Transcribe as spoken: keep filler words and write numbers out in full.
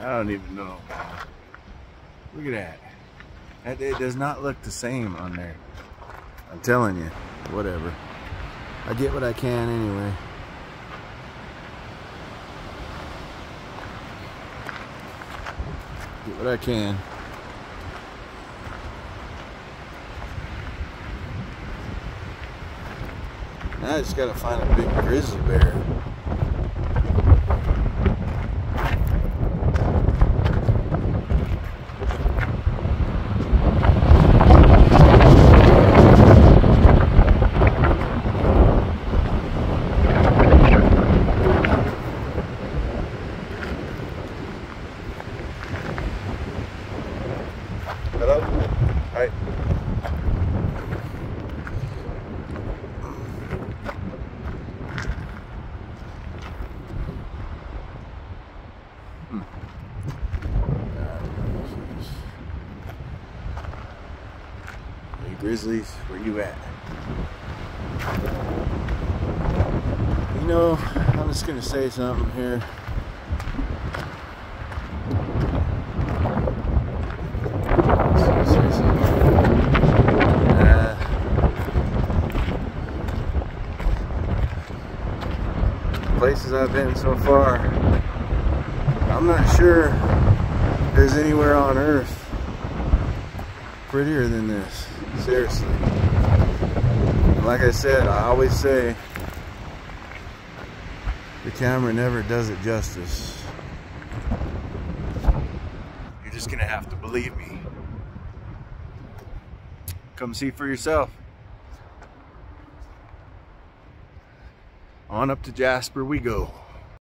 I don't even know. Look at that. That it does not look the same on there. I'm telling you, whatever. I get what I can anyway. Get what I can. Now I just gotta find a big grizzly bear. Hello? Hi. Hmm. Hey Grizzlies, where you at? You know, I'm just gonna say something here. Places I've been so far, I'm not sure there's anywhere on earth prettier than this, seriously. And like I said, I always say the camera never does it justice. You're just gonna have to believe me. Come see for yourself. On up to Jasper we go.